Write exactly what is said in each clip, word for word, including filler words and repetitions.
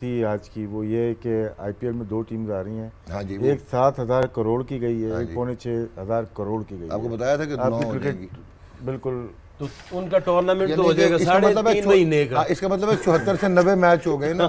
थी आज की वो ये कि आईपीएल में दो टीम्स आ रही हैं। हाँ जी, एक सात हजार करोड़ की गई है, हाँ एक पौने छः हजार करोड़ की गई है। आपको बताया था कि नौ हो जाएगी। बिल्कुल, तो उनका टूर्नामेंट तो हो जाएगा साढ़े मतलब तीन महीने का। इसका मतलब है चौहत्तर से नब्बे मैच हो गए ना।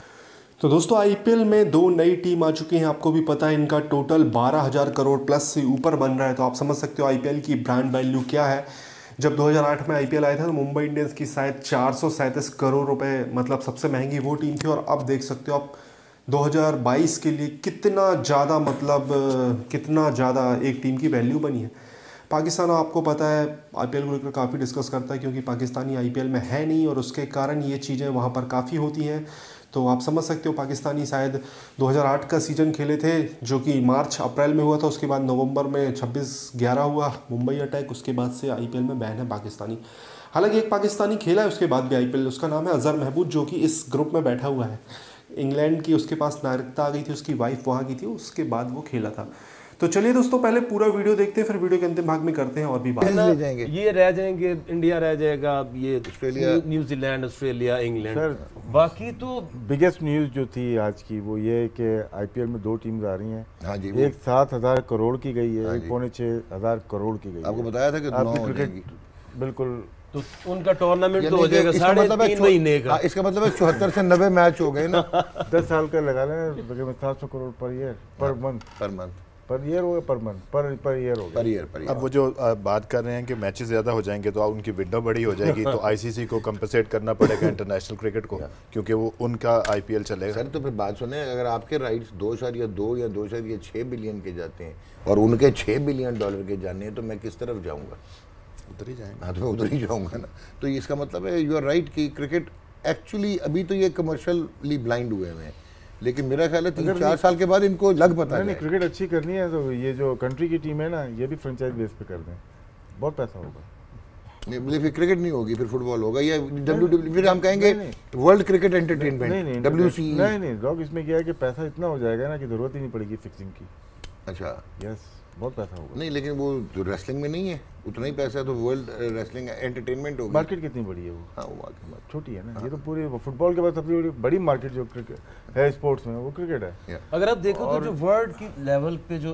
तो दोस्तों आईपीएल में दो नई टीम आ चुकी हैं, आपको भी पता है इनका टोटल बारह हज़ार करोड़ प्लस से ऊपर बन रहा है। तो आप समझ सकते हो आईपीएल की ब्रांड वैल्यू क्या है। जब दो हज़ार आठ में आईपीएल आया था तो मुंबई इंडियंस की शायद चार सौ सैंतीस करोड़ रुपए मतलब सबसे महंगी वो टीम थी। और अब देख सकते हो आप दो हज़ार बाईस के लिए कितना ज़्यादा मतलब कितना ज़्यादा एक टीम की वैल्यू बनी है। पाकिस्तान आपको पता है आईपीएल को लेकर काफ़ी डिस्कस करता है क्योंकि पाकिस्तानी आईपीएल में है नहीं और उसके कारण ये चीज़ें वहाँ पर काफ़ी होती हैं। तो आप समझ सकते हो पाकिस्तानी शायद दो हज़ार आठ का सीज़न खेले थे जो कि मार्च अप्रैल में हुआ था, उसके बाद नवंबर में छब्बीस ग्यारह हुआ मुंबई अटैक, उसके बाद से आईपीएल में बैन है पाकिस्तानी। हालांकि एक पाकिस्तानी खेला है उसके बाद भी आईपीएल, उसका नाम है अजहर महमूद जो कि इस ग्रुप में बैठा हुआ है। इंग्लैंड की उसके पास नागरिकता आ गई थी, उसकी वाइफ वहाँ की थी, उसके बाद वो खेला था। तो चलिए दोस्तों पहले पूरा वीडियो देखते हैं, फिर वीडियो के अंतिम भाग में करते हैं और भी बात ले जाएंगे। ये रह जाएंगे, इंडिया रह जाएगा, ये Australia, New Zealand, Australia, England. Sir बाकी तो बिगेस्ट न्यूज़ जो थी आज की वो ये कि आईपीएल में दो टीम्स आ रही हैं। हाँ जी, एक सात हजार करोड़ की गई है, हाँ एक पौने छः हजार करोड़ की गई है। आपको बताया था कि नौ हो जाएगी। बिल्कुल, तो उनका टूर्नामेंट तो हो जाएगा साढ़े तीन महीने का। इसका मतलब है चौहत्तर से नब्बे मैच हो गए ना। दस साल का लगा लें सात सौ crore per year per month per month per year हो गया पर मंथ पर पर ईयर हो पर ईयर पर ईयर। अब वो जो आ, बात कर रहे हैं कि मैचेस ज़्यादा हो जाएंगे तो उनकी विंडो बड़ी हो जाएगी तो आईसीसी को कंपनसेट करना पड़ेगा इंटरनेशनल क्रिकेट को, क्योंकि वो उनका आईपीएल चलेगा। सर तो फिर बात सुने, अगर आपके राइट्स दो शायद या दो या दो शायद या छः बिलियन के जाते हैं और उनके छः बिलियन डॉलर के जाने हैं तो मैं किस तरफ जाऊँगा? उधर ही जाएंगे। हाँ तो मैं उधर ही जाऊँगा ना। तो इसका मतलब है यू आर राइट कि क्रिकेट एक्चुअली अभी तो ये कमर्शियली ब्लाइंड हुए हैं, लेकिन मेरा ख्याल है तीन चार साल के बाद इनको लग पता है। नहीं, क्रिकेट अच्छी करनी है तो ये जो कंट्री की टीम है ना ये भी फ्रेंचाइज बेस पे कर दें, बहुत पैसा होगा। नहीं फिर क्रिकेट नहीं होगी, फिर फुटबॉल होगा या डब्ल्यू डब्ल्यू, फिर हम कहेंगे world cricket entertainment W C. नहीं नहीं डॉग, इसमें क्या है कि पैसा इतना हो जाएगा ना कि जरूरत ही नहीं पड़ेगी फिक्सिंग की। अच्छा, यस, बहुत पैसा होगा। नहीं लेकिन वो तो रेसलिंग में नहीं है उतना ही पैसा, तो वर्ल्ड रेसलिंग एंटरटेनमेंट होगी। मार्केट कितनी बड़ी है वो? हाँ वो मार्केट छोटी है ना। हाँ। ये तो पूरी फुटबॉल के बाद सबसे बड़ी बड़ी मार्केट जो क्रिकेट है स्पोर्ट्स में वो क्रिकेट है। अगर आप देखो तो जो वर्ल्ड की लेवल पे जो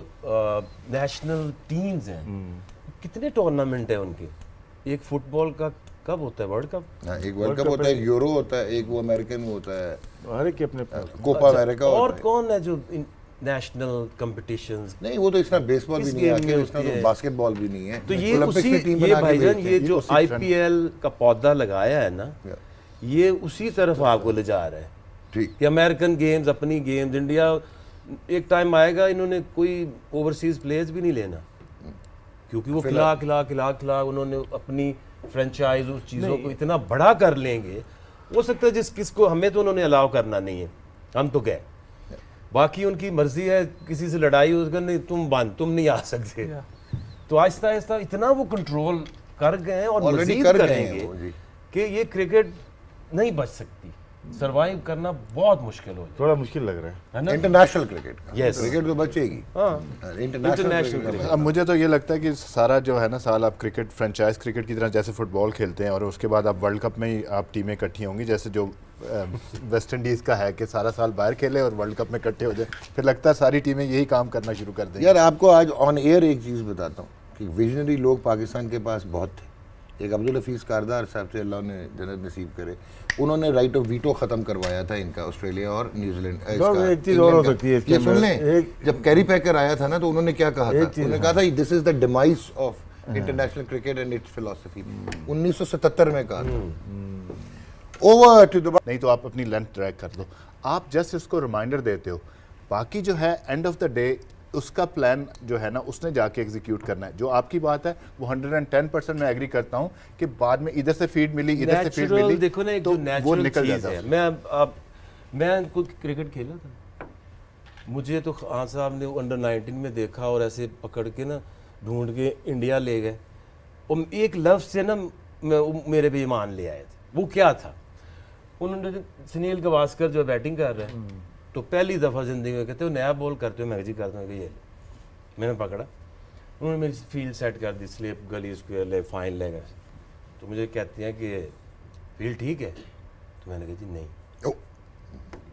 नेशनल टीम्स हैं कितने टूर्नामेंट है उनके। एक फुटबॉल का कब होता है वर्ल्ड कप? हाँ, एक वर्ल्ड कप होता है, एक यूरो होता है, एक वो अमेरिकन होता है, हर एक के अपने कोपा अमेरिका। और कौन है जो नेशनल कंपटीशंस? नहीं वो तो इसमें बेसबॉल भी नहीं है, उसमें तो बास्केटबॉल भी नहीं है। तो ये उसी ये भाईजान ये जो आईपीएल का पौधा लगाया है ना ये उसी तरफ आपको ले जा रहा है। ठीक कि अमेरिकन गेम्स, अपनी गेम्स, इंडिया एक टाइम आएगा इन्होंने कोई ओवरसीज प्लेयर्स भी नहीं लेना क्योंकि वो खिला खिला खिला खिला उन्होंने अपनी फ्रेंचाइज उस चीज़ों को इतना बड़ा कर लेंगे। हो सकता है जिस किसको हमें तो उन्होंने अलाउ करना नहीं है, हम तो गए, बाकी उनकी मर्जी है, किसी से लड़ाई हो नहीं तुम बंद तुम नहीं आ सकते। तो आहिस्ता आहिस्ता इतना वो कंट्रोल कर गए हैं और मजीद कर करेंगे कि ये क्रिकेट नहीं बच सकती, सरवाइव करना बहुत मुश्किल हो जाए। थोड़ा मुश्किल लग रहा है ना इंटरनेशनल क्रिकेट का। यस, क्रिकेट तो बचेगी। हाँ, इंटरनेशनल क्रिकेट। अब मुझे तो ये लगता है कि सारा जो है ना साल आप क्रिकेट फ्रेंचाइज क्रिकेट की तरह जैसे फुटबॉल खेलते हैं और उसके बाद आप वर्ल्ड कप में ही आप टीमें इकट्ठी होंगी, जैसे जो वेस्ट इंडीज़ का है कि सारा साल बाहर खेले और वर्ल्ड कप में इकट्ठे हो जाए, फिर लगता है सारी टीमें यही काम करना शुरू कर देंगी। यार आपको आज ऑन एयर एक चीज़ बताता हूँ कि विजनरी लोग पाकिस्तान के पास बहुत थे। एक अब्दुल हफीज़ कारदार साहब से अल्लाह ने जन्नत नसीब करे, उन्होंने राइट ऑफ वीटो ख़त्म करवाया था इनका ऑस्ट्रेलिया और न्यूजीलैंड। एक चीज़ और हो सकती है इसके, सुन लें, जब कैरी पैकर आया था ना तो उन्होंने क्या कहा था, उन्होंने कहा था this is the demise of international cricket and its philosophy. उन्नीस सौ सतहत्तर में कहा था। ओवर टू द नहीं तो आप अपनी लेंथ ट्रैक कर दो, आप जस्ट इसको रिमाइंडर देते हो, बाकी जो है एंड ऑफ द डे उसका प्लान जो है ना उसने जाके एग्जीक्यूट करना है। जो आपकी बात है वो एक सौ दस परसेंट मैं एग्री करता हूँ कि बाद में इधर से फीड मिली इधर से फीड मिली, देखो ना, एक तो जो वो निकल जाता है। मैं अब मैं खुद क्रिकेट खेला था, मुझे तो खान साहब ने अंडर नाइनटीन में देखा और ऐसे पकड़ के ना ढूंढ के इंडिया ले गए और एक लफ्ज़ से ना मेरे भी ईमान ले आए थे। वो क्या था, उन्होंने सुनील गावस्कर जो बैटिंग कर रहे हैं तो पहली दफ़ा ज़िंदगी में कहते हो नया बॉल करते हो, मैं जी करता हूँ, ये मैंने पकड़ा, उन्होंने मेरी फील्ड सेट कर दी, slip gully square leg fine leg. तो मुझे कहती हैं कि फील्ड ठीक है, तो मैंने कहा जी नहीं,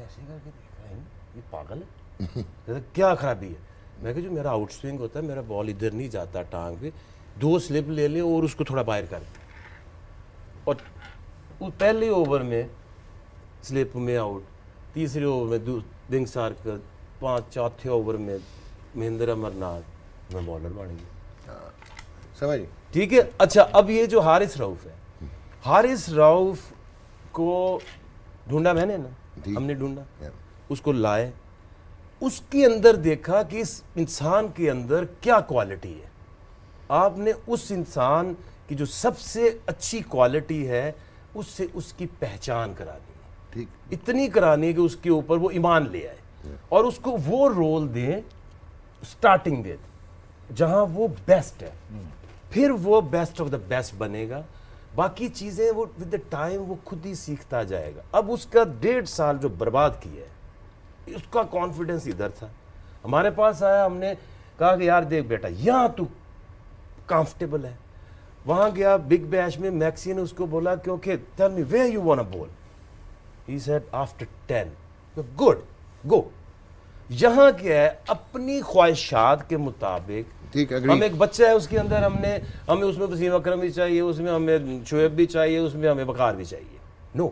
ऐसे करके देखा है, ये पागल है। कहता क्या खराबी है? मैं कहा जो मेरा आउट स्विंग होता है, मेरा बॉल इधर नहीं जाता टांग पे, दो स्लिप ले ले और उसको थोड़ा बाहर कर दे, और वो पहले ओवर में स्लिप में आउट, तीसरे ओवर में विंग सार्कल, पाँच चौथे ओवर में महेंद्र अमरनाथ, मैं बॉलर बन गया। समझ ठीक है। अच्छा, अब ये जो हारिस रऊफ है, हारिस रऊफ को ढूंढा मैंने ना, हमने ढूंढा, उसको लाए, उसके अंदर देखा कि इस इंसान के अंदर क्या क्वालिटी है। आपने उस इंसान की जो सबसे अच्छी क्वालिटी है उससे उसकी पहचान करानी है, ठीक, इतनी करानी है कि उसके ऊपर वो ईमान ले आए और उसको वो रोल दें, स्टार्टिंग दे जहां वो बेस्ट है, फिर वो बेस्ट ऑफ द बेस्ट बनेगा। बाकी चीज़ें वो विद द टाइम वो खुद ही सीखता जाएगा। अब उसका डेढ़ साल जो बर्बाद किया है, उसका कॉन्फिडेंस इधर था, हमारे पास आया, हमने कहा कि यार देख बेटा यहाँ तू कंफर्टेबल है। वहाँ गया बिग बैश में, मैक्सी ने उसको बोला क्योंकि tell me where you want to bowl, he said after ten, good go. यहाँ क्या है, अपनी ख्वाहिशात के मुताबिक, ठीक, हम एक बच्चा है उसके अंदर, हमने हमें उसमें वसीम अकरम भी चाहिए, उसमें हमें शुएब भी चाहिए, उसमें हमें वकार भी चाहिए, नो,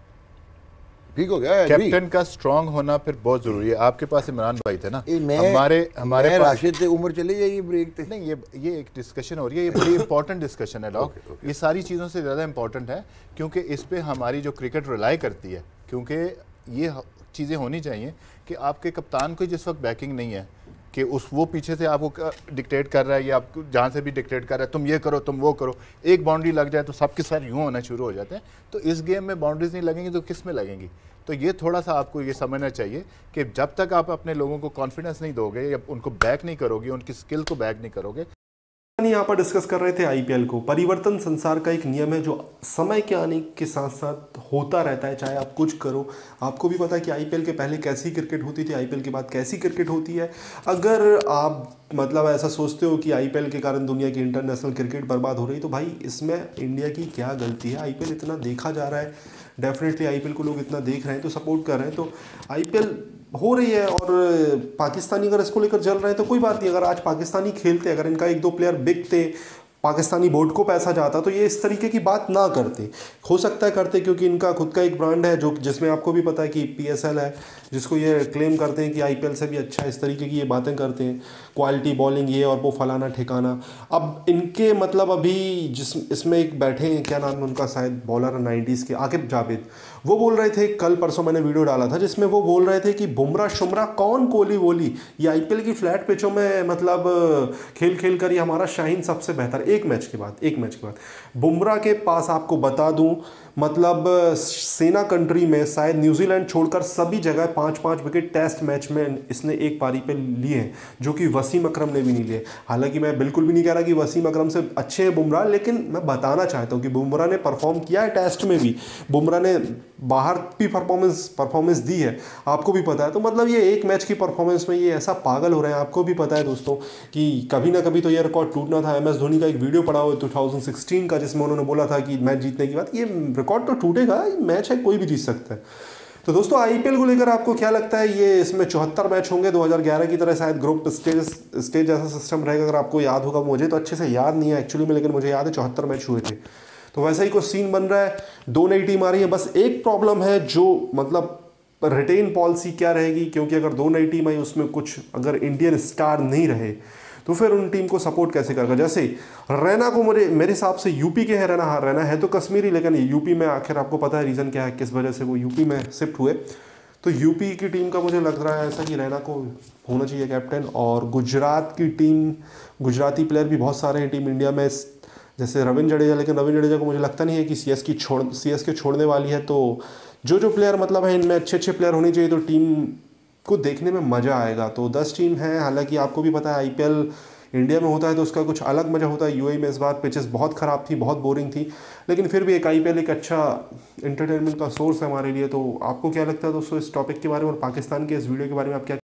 ठीक हो गया। कैप्टन का स्ट्रांग होना फिर बहुत जरूरी है। आपके पास इमरान भाई थे ना, मैं, हमारे हमारे मैं पास राशिद थे, उम्र चली जाइए ब्रेक थे। नहीं, ये ये एक डिस्कशन हो रही है, ये बड़ी इंपॉर्टेंट डिस्कशन है डॉग। okay, okay. ये सारी चीज़ों से ज़्यादा इंपॉर्टेंट है क्योंकि इस पे हमारी जो क्रिकेट रिलाई करती है, क्योंकि ये चीज़ें होनी चाहिए कि आपके कप्तान को जिस वक्त बैकिंग नहीं है कि उस वो पीछे से आपको डिक्टेट कर रहा है या आपको जहाँ से भी डिक्टेट कर रहा है, तुम ये करो तुम वो करो, एक बाउंड्री लग जाए तो सबके साथ यूँ होना शुरू हो जाते हैं। तो इस गेम में बाउंड्रीज नहीं लगेंगी तो किस में लगेंगी? तो ये थोड़ा सा आपको ये समझना चाहिए कि जब तक आप अपने लोगों को कॉन्फिडेंस नहीं दोगे या उनको बैक नहीं करोगे, उनकी स्किल को बैक नहीं करोगे। यहाँ पर डिस्कस कर रहे थे आईपीएल को। परिवर्तन संसार का एक नियम है जो समय के आने के साथ साथ होता रहता है, चाहे आप कुछ करो। आपको भी पता है कि आईपीएल के पहले कैसी क्रिकेट होती थी, आईपीएल के बाद कैसी क्रिकेट होती है। अगर आप मतलब ऐसा सोचते हो कि आईपीएल के कारण दुनिया की इंटरनेशनल क्रिकेट बर्बाद हो रही है, तो भाई इसमें इंडिया की क्या गलती है? आईपीएल इतना देखा जा रहा है, डेफिनेटली आईपीएल को लोग इतना देख रहे हैं तो सपोर्ट कर रहे हैं, तो आईपीएल हो रही है। और पाकिस्तानी अगर इसको लेकर जल रहे हैं तो कोई बात नहीं। अगर आज पाकिस्तानी खेलते, अगर इनका एक दो प्लेयर बिकते, पाकिस्तानी बोर्ड को पैसा जाता, तो ये इस तरीके की बात ना करते। हो सकता है करते क्योंकि इनका खुद का एक ब्रांड है जो जिसमें आपको भी पता है कि पीएसएल है, जिसको ये क्लेम करते हैं कि आईपीएल से भी अच्छा, इस तरीके की ये बातें करते हैं, क्वालिटी बॉलिंग ये और वो फलाना ठिकाना। अब इनके मतलब अभी जिस इसमें एक बैठे हैं, क्या नाम है उनका, शायद बॉलर नाइन्टीज़ के, आकिब जावेद, वो बोल रहे थे, कल परसों मैंने वीडियो डाला था जिसमें वो बोल रहे थे कि बुमराह शुमराह कौन कोहली वोली, ये आईपीएल की फ्लैट पिचों में मतलब खेल खेल कर ये हमारा शाहीन सबसे बेहतर। एक मैच के बाद एक मैच के बाद बुमराह के पास आपको बता दूं मतलब सेना कंट्री में शायद न्यूजीलैंड छोड़कर सभी जगह पाँच पाँच विकेट टेस्ट मैच में इसने एक पारी पे लिए हैं, जो कि वसीम अकरम ने भी नहीं लिए। हालांकि मैं बिल्कुल भी नहीं कह रहा कि वसीम अकरम से अच्छे हैं बुमराह, लेकिन मैं बताना चाहता हूं कि बुमराह ने परफॉर्म किया है टेस्ट में भी, बुमराह ने बाहर भी परफॉर्मेंस परफॉर्मेंस दी है, आपको भी पता है। तो मतलब ये एक मैच की परफॉर्मेंस में ये ऐसा पागल हो रहे हैं। आपको भी पता है दोस्तों कि कभी ना कभी तो ये रिकॉर्ड टूटना था। एम एस धोनी का एक वीडियो पड़ा हुआ टू थाउजेंड सिक्सटीन का, जिसमें उन्होंने बोला था कि मैच जीतने की बात, ये रिकॉर्ड तो टूटेगा, मैच है, कोई भी जीत सकता है। तो दोस्तों आईपीएल को लेकर आपको क्या लगता है? ये इसमें चौहत्तर मैच होंगे, दो हज़ार ग्यारह की तरह शायद ग्रुप स्टेज स्टेज जैसा सिस्टम रहेगा। अगर आपको याद होगा, मुझे तो अच्छे से याद नहीं है एक्चुअली में, लेकिन मुझे याद है चौहत्तर मैच हुए थे। तो वैसा ही कुछ सीन बन रहा है, दो नई टीम आ रही है। बस एक प्रॉब्लम है जो मतलब रिटेन पॉलिसी क्या रहेगी, क्योंकि अगर दो नई टीम आई उसमें कुछ अगर इंडियन स्टार नहीं रहे तो फिर उन टीम को सपोर्ट कैसे करेगा? जैसे रैना को मेरे मेरे हिसाब से यूपी के है रैना, हाँ रैना है तो कश्मीरी, लेकिन यूपी में आखिर आपको पता है रीज़न क्या है, किस वजह से वो यूपी में शिफ्ट हुए। तो यूपी की टीम का मुझे लग रहा है ऐसा कि रैना को होना चाहिए कैप्टन। और गुजरात की टीम, गुजराती प्लेयर भी बहुत सारे हैं टीम इंडिया में, जैसे रविंद्र जडेजा, लेकिन रविंद्र जडेजा को मुझे लगता नहीं है कि सी एस की छोड़ सी एस के छोड़ने वाली है। तो जो जो प्लेयर मतलब है इनमें अच्छे अच्छे प्लेयर होने चाहिए, तो टीम को देखने में मज़ा आएगा। तो दस टीम है, हालांकि आपको भी पता है आईपीएल इंडिया में होता है तो उसका कुछ अलग मज़ा होता है। यूएई में इस बार पिचेस बहुत ख़राब थी, बहुत बोरिंग थी, लेकिन फिर भी एक आईपीएल एक अच्छा एंटरटेनमेंट का सोर्स है हमारे लिए। तो आपको क्या लगता है दोस्तों इस टॉपिक के बारे में और पाकिस्तान के इस वीडियो के बारे में आप क्या